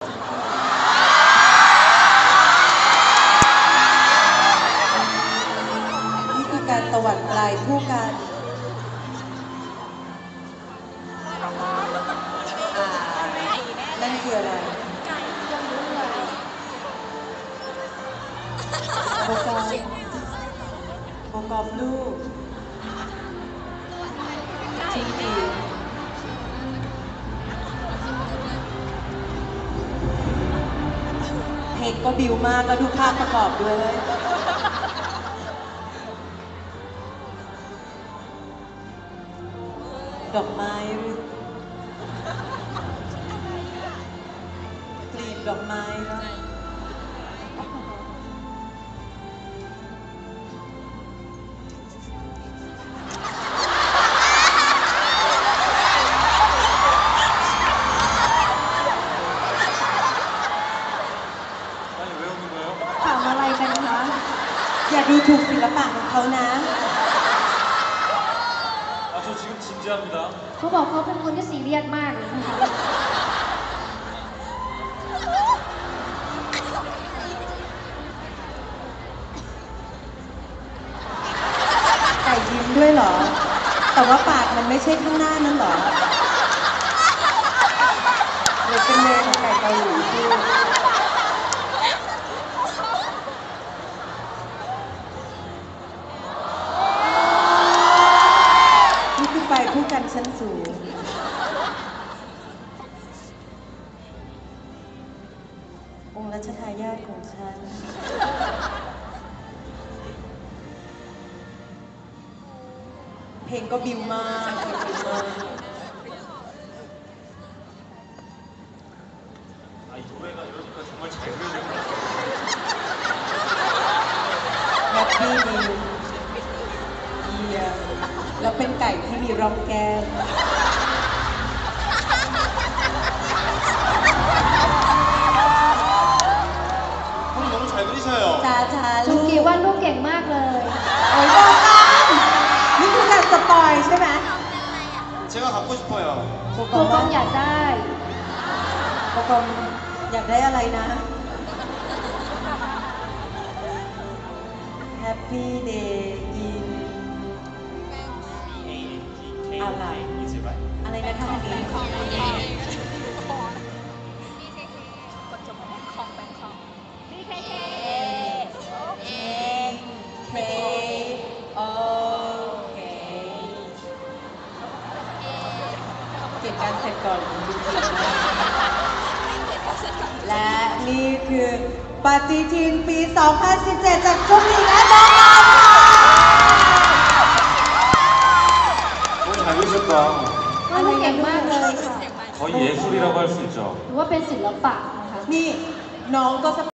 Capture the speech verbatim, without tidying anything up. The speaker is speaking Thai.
นี่คือการตวัดปลายคู่กันนั่นคืออะไรโบกอมโบกอมลูกจริงดิเพลงก็บิวมากแล้วดูภาพประกอบด้วยเลยดอกไม้กลีบดอกไม้แล้วถามอะไรกันคะอย่าดูถูกศิลปะของเขานะเขาบอกเขาเป็นคนที่ซีเรียสมากเลยนะคะไก่ยิ้มด้วยเหรอแต่ว่าปากมันไม่ใช่ข้างหน้านั่นเหรอหรือเป็นเมย์ของไก่เกาหลีที่นี่คือไปคู่กันชั้นสูงองค์รัชทายาทของฉันเพลงก็บิวมากบิวมากแฮปปี้ดีเยี่ยมแล้วเป็นไก่ที่มีร่องแก้มจ้าจ้าจุลูงกีกว่าลูกเก่งมากเลยโอ้ยบอกกันนี่คือการสปอยใช่ไหม 제가 갖고 싶어요. โบกตัอวมกองอยากได้โบกอมอยากได้อะไรนะ Happy Day in อะไรอะไรนะคะอันนี้เคโอเคเก็บการเสร็จก่อนจริงๆและนี่คือปฏิทินปี สองพันสิบเจ็ด จากจุ๊บหลิงและน้องออมค่ะ 너무 잘 그리셨다. ว่าลูกเก่งมากเลยค่ะ 거의 예술이라고 할 수 있죠. หรือว่าเป็นศิลปะนะคะนี่น้องก็